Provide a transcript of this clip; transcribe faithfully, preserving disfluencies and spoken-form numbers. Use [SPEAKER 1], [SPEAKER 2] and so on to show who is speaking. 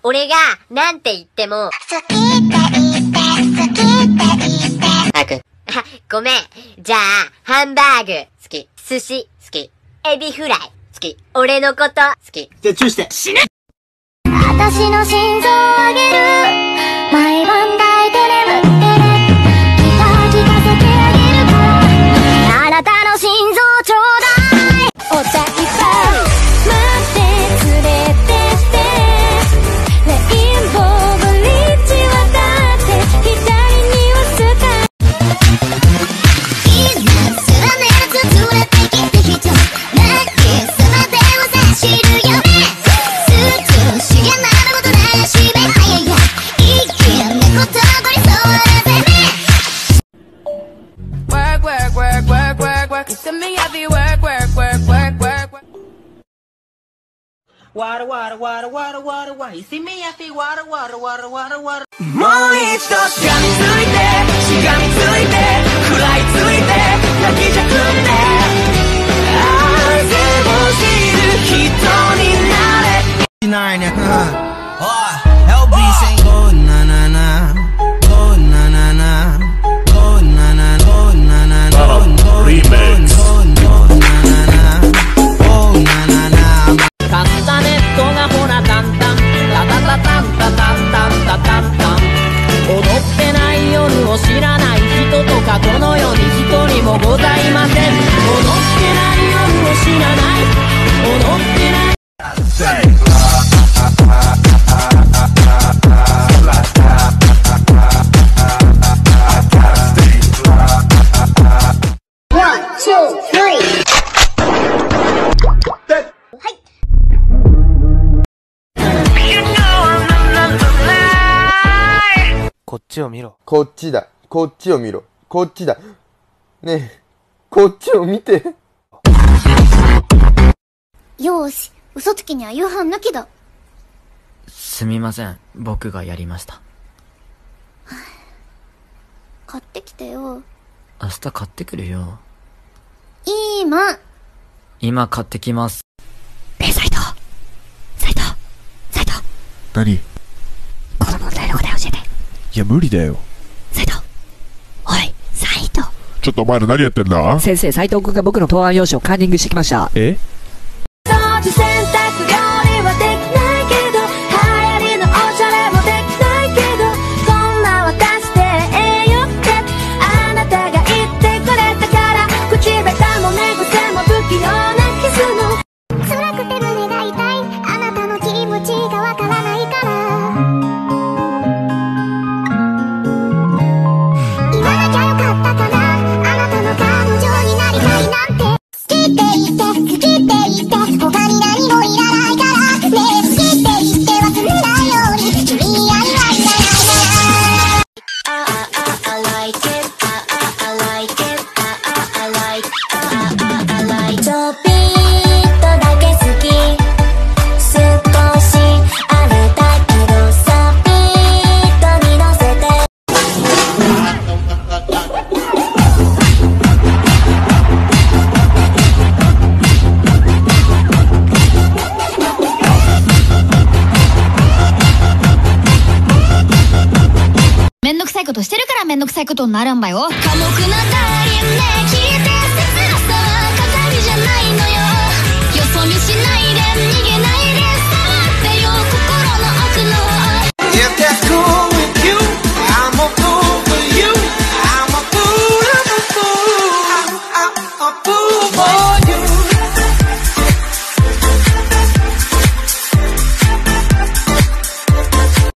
[SPEAKER 1] 俺が、なんて言っても、
[SPEAKER 2] 好きって言って、好きって言って。
[SPEAKER 1] 早く。あ、ごめん。じゃあ、ハンバーグ、好き。寿司、好き。エビフライ、好き。俺のこと、好き。
[SPEAKER 3] じゃあ、チューして。死ね！
[SPEAKER 2] 私の心臓をあげる。毎晩抱いて眠ってね。ギター聴かせてあげるから。あなたの心臓ちょうだい。お台場、待って連れてって。レインボーブリッジ渡って、左にはスカイ。今すらねず連れてきて人。ラッキースまでを走る夢。スーツしげなることないしべ早いや。一気に猫とぶりそうだぜね。
[SPEAKER 4] Work, work, work, work, work, work. You see me heavy work, work, work, work, work, work.
[SPEAKER 3] Water, water, water, water, water, water. You see me, I see water, water, water, water, water.
[SPEAKER 5] もう一度しがみついてしがみついて食らいついて泣きじゃくんで愛せを知る人になれしないね。おい エルビー saying go na na na go na na na go na na go na na na go remix go na na na go na na na カスタネットがほらタンタンタタタタンタタンタンタタンタン踊ってない夜を知らない人とかこの世に一人もございません。踊ってない夜を知らない踊ってない
[SPEAKER 6] こっちを見ろ。
[SPEAKER 7] こっちだ。こっちを見ろ。こっちだ。ねえ、こっちを見て。
[SPEAKER 2] よーし、嘘つきには夕飯抜きだ。
[SPEAKER 6] すみません。僕がやりました。
[SPEAKER 2] 買ってきてよ。
[SPEAKER 6] 明日買ってくるよ。
[SPEAKER 2] 今。
[SPEAKER 6] 今買ってきます。
[SPEAKER 2] ねえ、斉藤。斉藤。斉藤。
[SPEAKER 8] 何？
[SPEAKER 2] この問題の答え教えて。
[SPEAKER 8] いや、無理だよ。
[SPEAKER 2] 斉藤。おい、斉藤。
[SPEAKER 8] ちょっとお前ら何やってんだ？
[SPEAKER 9] 先生、斉藤君が僕の答案用紙をカンニングしてきました。
[SPEAKER 8] え？
[SPEAKER 2] 掃除洗濯料理はできないけど、流行りのおしゃれもできないけど、こんな私でええよってあなたが言ってくれたから、口下手も寝癖も不器用なキスも辛くて胸が痛い、あなたの気持ちがわからないから、言わなきゃよかったかな、あなたの彼女になりたいなんて。好きって言って好きって言って他に何もいらないからねえ、好きって言って忘れないように君に愛はいらないから。あああ I like it ああ I like it ああ I like it ああ I like it ちょびっとだけ好き、少しあれだけどさ、ビートに乗せて。
[SPEAKER 10] めんどくさいことしてるからめんどくさいことになるんばよ。寡黙なダイヤね聞いて